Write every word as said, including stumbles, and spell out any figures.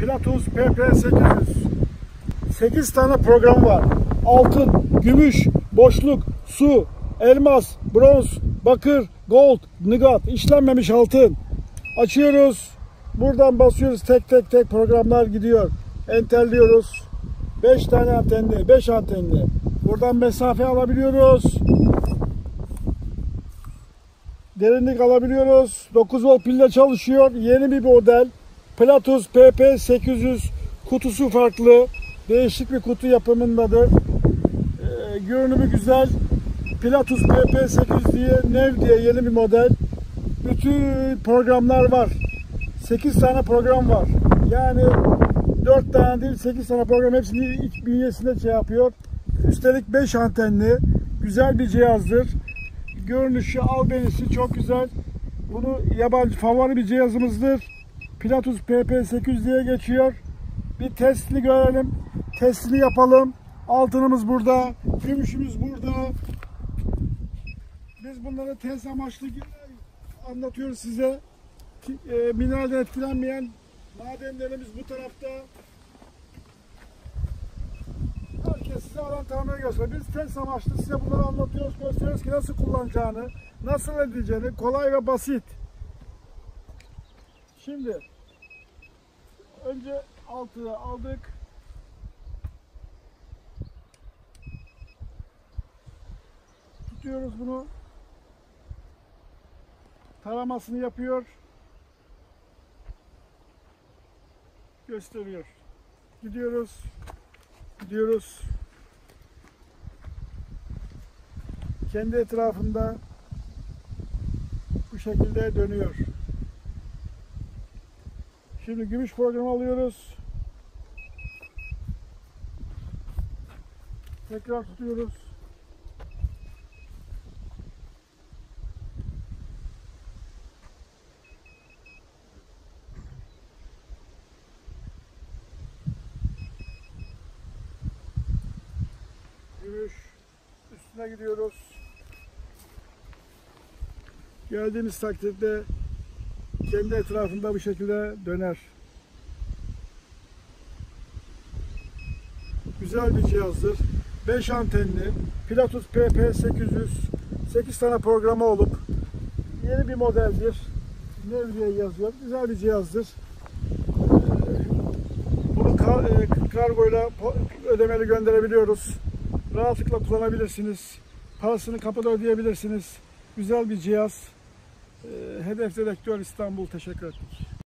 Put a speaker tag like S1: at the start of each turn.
S1: Pilatus P P sekiz yüz. sekiz tane program var. Altın, gümüş, boşluk, su, elmas, bronz, bakır, gold, nigat, işlenmemiş altın. Açıyoruz. Buradan basıyoruz. Tek tek tek programlar gidiyor. Enterliyoruz. beş tane antenli, beş antenli. Buradan mesafe alabiliyoruz. Derinlik alabiliyoruz. dokuz volt pille çalışıyor. Yeni bir model. Pilatus P P sekiz yüz. Kutusu farklı. Değişik bir kutu yapımındadır. Ee, görünümü güzel. Pilatus P P sekiz yüz diye, Nev diye yeni bir model. Bütün programlar var. sekiz tane program var. Yani dört tane değil, sekiz tane program, hepsini ilk bünyesinde şey yapıyor. Üstelik beş antenli. Güzel bir cihazdır. Görünüşü, albenisi çok güzel. Bunu yabancı favori bir cihazımızdır. Pilatus P P sekiz yüz diye geçiyor. Bir testini görelim. Testini yapalım. Altınımız burada. Gümüşümüz burada. Biz bunları test amaçlı anlatıyoruz size. E, mineralden etkilenmeyen madenlerimiz bu tarafta. Herkes size alan tanımaya gösteriyor. Biz test amaçlı size bunları anlatıyoruz, gösteriyoruz ki nasıl kullanacağını, nasıl edeceğini, kolay ve basit. Şimdi önce altını aldık. Tutuyoruz bunu. Taramasını yapıyor. Gösteriyor. Gidiyoruz. Gidiyoruz. Kendi etrafında bu şekilde dönüyor. Şimdi gümüş programı alıyoruz. Tekrar tutuyoruz. Gümüş üstüne gidiyoruz. Geldiğimiz takdirde kendi etrafında bu şekilde döner. Güzel bir cihazdır. beş antenli. Pilatus P P sekiz yüz. sekiz tane programı olup yeni bir modeldir. Nev diye yazıyor. Güzel bir cihazdır. Bunu kargoyla ödemeli gönderebiliyoruz. Rahatlıkla kullanabilirsiniz. Parasını kapıda ödeyebilirsiniz. Güzel bir cihaz. Hedef Dedektör İstanbul. Teşekkür ettik.